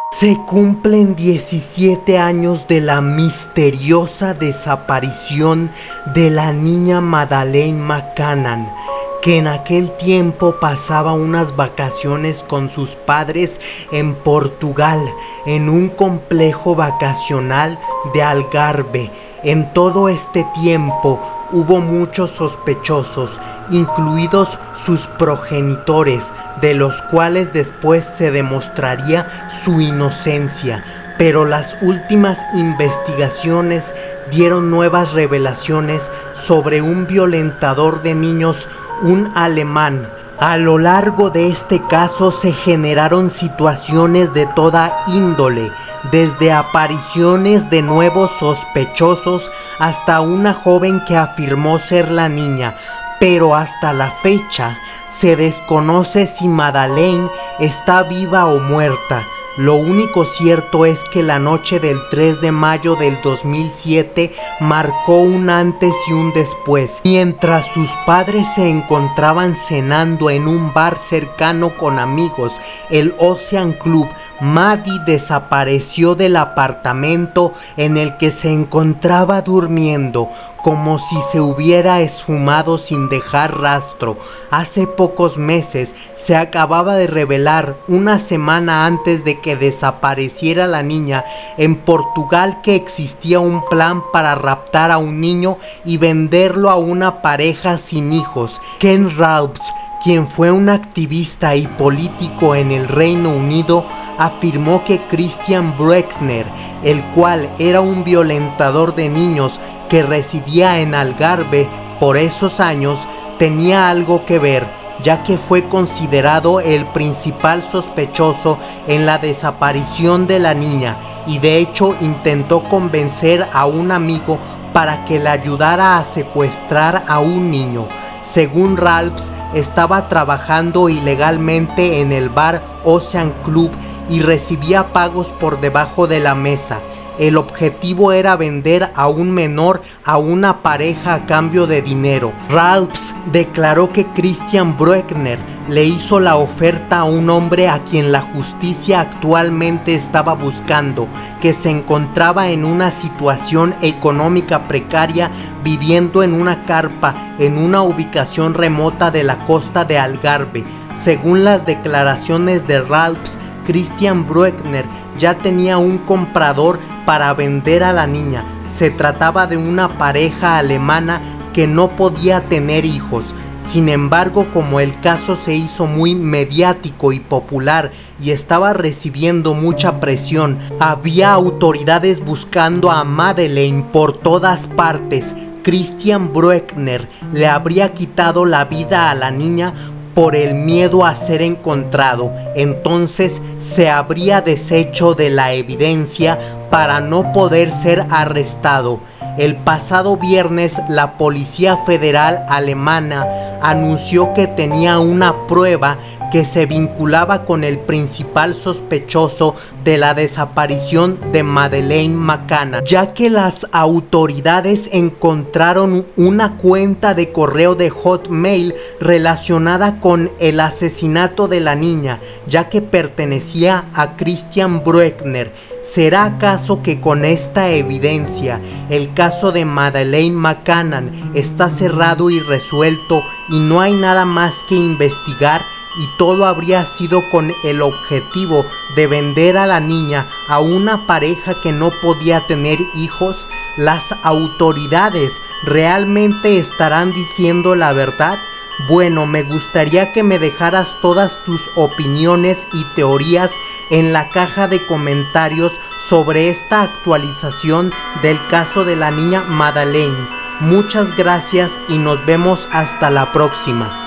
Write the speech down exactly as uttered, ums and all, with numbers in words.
Se cumplen diecisiete años de la misteriosa desaparición de la niña Madeleine McCann, que en aquel tiempo pasaba unas vacaciones con sus padres en Portugal, en un complejo vacacional de Algarve. En todo este tiempo hubo muchos sospechosos, incluidos sus progenitores, de los cuales después se demostraría su inocencia, pero las últimas investigaciones dieron nuevas revelaciones sobre un violentador de niños, un alemán. A lo largo de este caso se generaron situaciones de toda índole, desde apariciones de nuevos sospechosos hasta una joven que afirmó ser la niña, pero hasta la fecha se desconoce si Madeleine está viva o muerta. Lo único cierto es que la noche del tres de mayo del dos mil siete marcó un antes y un después. Mientras sus padres se encontraban cenando en un bar cercano con amigos, el Ocean Club, Maddie desapareció del apartamento en el que se encontraba durmiendo, como si se hubiera esfumado sin dejar rastro. Hace pocos meses se acababa de revelar, una semana antes de que desapareciera la niña, en Portugal, que existía un plan para raptar a un niño y venderlo a una pareja sin hijos. Ken Ralphs, quien fue un activista y político en el Reino Unido, afirmó que Christian Bruckner, el cual era un violentador de niños que residía en Algarve por esos años, tenía algo que ver, ya que fue considerado el principal sospechoso en la desaparición de la niña, y de hecho intentó convencer a un amigo para que le ayudara a secuestrar a un niño. Según Ralphs, estaba trabajando ilegalmente en el bar Ocean Club y recibía pagos por debajo de la mesa. El objetivo era vender a un menor a una pareja a cambio de dinero. Ralphs declaró que Christian Bruckner le hizo la oferta a un hombre a quien la justicia actualmente estaba buscando, que se encontraba en una situación económica precaria, viviendo en una carpa en una ubicación remota de la costa de Algarve. Según las declaraciones de Ralphs, Christian Bruckner ya tenía un comprador para vender a la niña. Se trataba de una pareja alemana que no podía tener hijos. Sin embargo, como el caso se hizo muy mediático y popular y estaba recibiendo mucha presión, había autoridades buscando a Madeleine por todas partes. Christian Bruckner le habría quitado la vida a la niña por el miedo a ser encontrado. Entonces se habría deshecho de la evidencia para no poder ser arrestado. El pasado viernes, la Policía Federal alemana anunció que tenía una prueba que se vinculaba con el principal sospechoso de la desaparición de Madeleine McCann, ya que las autoridades encontraron una cuenta de correo de Hotmail relacionada con el asesinato de la niña, ya que pertenecía a Christian Bruckner. ¿Será acaso que con esta evidencia el caso de Madeleine McCann está cerrado y resuelto y no hay nada más que investigar, y todo habría sido con el objetivo de vender a la niña a una pareja que no podía tener hijos? ¿Las autoridades realmente estarán diciendo la verdad? Bueno, me gustaría que me dejaras todas tus opiniones y teorías en la caja de comentarios sobre esta actualización del caso de la niña Madeleine. Muchas gracias y nos vemos hasta la próxima.